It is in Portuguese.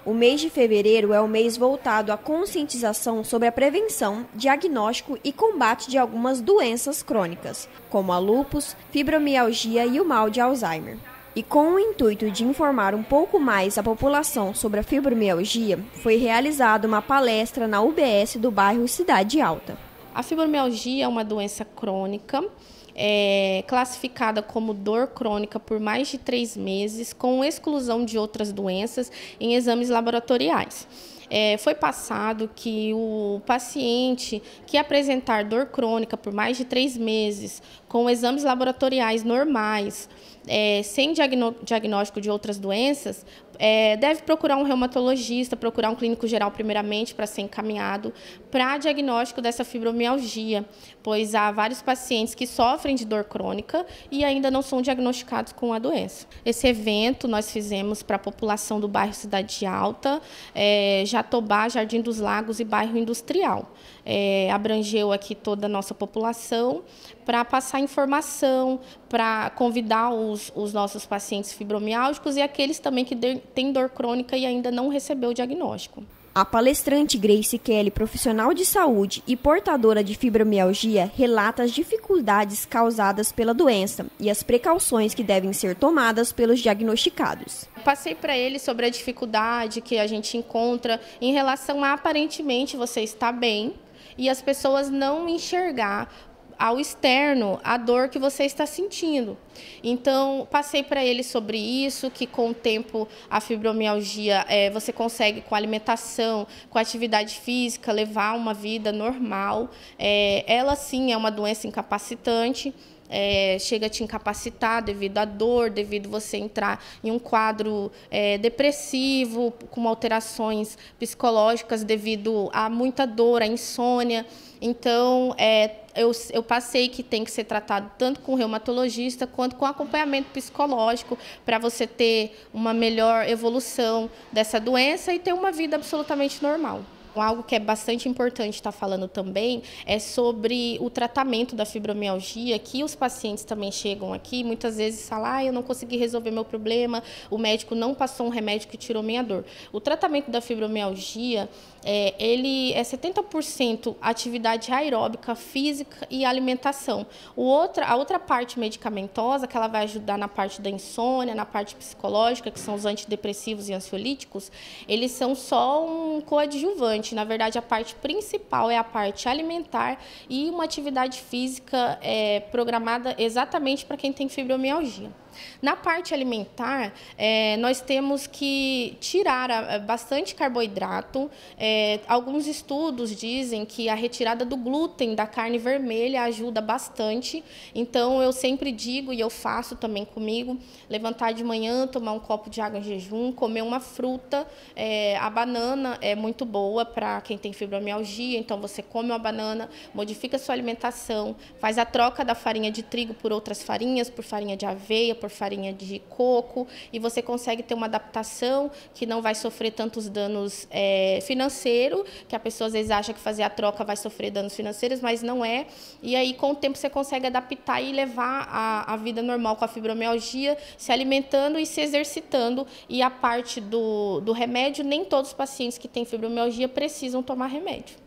O mês de fevereiro é o mês voltado à conscientização sobre a prevenção, diagnóstico e combate de algumas doenças crônicas, como a lúpus, fibromialgia e o mal de Alzheimer. E com o intuito de informar um pouco mais a população sobre a fibromialgia, foi realizada uma palestra na UBS do bairro Cidade Alta. A fibromialgia é uma doença crônica, classificada como dor crônica por mais de 3 meses, com exclusão de outras doenças em exames laboratoriais. Foi passado que o paciente que apresentar dor crônica por mais de 3 meses, com exames laboratoriais normais, sem diagnóstico de outras doenças, deve procurar um reumatologista, procurar um clínico geral primeiramente para ser encaminhado para diagnóstico dessa fibromialgia, pois há vários pacientes que sofrem de dor crônica e ainda não são diagnosticados com a doença. Esse evento nós fizemos para a população do bairro Cidade Alta, Jatobá, Jardim dos Lagos e bairro Industrial. Abrangeu aqui toda a nossa população para passar informação, para convidar os nossos pacientes fibromiálgicos e aqueles também que têm dor crônica e ainda não recebeu o diagnóstico. A palestrante Grace Kelly, profissional de saúde e portadora de fibromialgia, relata as dificuldades causadas pela doença e as precauções que devem ser tomadas pelos diagnosticados. Passei para ele sobre a dificuldade que a gente encontra em relação a aparentemente você estar bem e as pessoas não enxergar ao externo a dor que você está sentindo. Então, passei para ele sobre isso, que com o tempo a fibromialgia você consegue com alimentação, com atividade física, levar uma vida normal. Ela sim é uma doença incapacitante, chega a te incapacitar devido à dor, devido você entrar em um quadro depressivo, com alterações psicológicas devido a muita dor, a insônia. Então, eu passei que tem que ser tratado tanto com o reumatologista quanto com acompanhamento psicológico para você ter uma melhor evolução dessa doença e ter uma vida absolutamente normal. Algo que é bastante importante estar falando também é sobre o tratamento da fibromialgia, que os pacientes também chegam aqui, muitas vezes falam, eu não consegui resolver meu problema, o médico não passou um remédio que tirou minha dor. O tratamento da fibromialgia, ele é 70% atividade aeróbica, física e alimentação. A outra parte medicamentosa, que ela vai ajudar na parte da insônia, na parte psicológica, que são os antidepressivos e ansiolíticos, eles são só um coadjuvante. Na verdade, a parte principal é a parte alimentar e uma atividade física programada exatamente para quem tem fibromialgia. Na parte alimentar, nós temos que tirar bastante carboidrato. Alguns estudos dizem que a retirada do glúten da carne vermelha ajuda bastante. Então, eu sempre digo, e eu faço também comigo, levantar de manhã, tomar um copo de água em jejum, comer uma fruta. A banana é muito boa para quem tem fibromialgia, então você come uma banana, modifica a sua alimentação, faz a troca da farinha de trigo por outras farinhas, por farinha de aveia, por farinha de coco, e você consegue ter uma adaptação que não vai sofrer tantos danos financeiros, que a pessoa às vezes acha que fazer a troca vai sofrer danos financeiros, mas não é. E aí, com o tempo, você consegue adaptar e levar a vida normal com a fibromialgia, se alimentando e se exercitando. E a parte do remédio, nem todos os pacientes que têm fibromialgia precisam tomar remédio.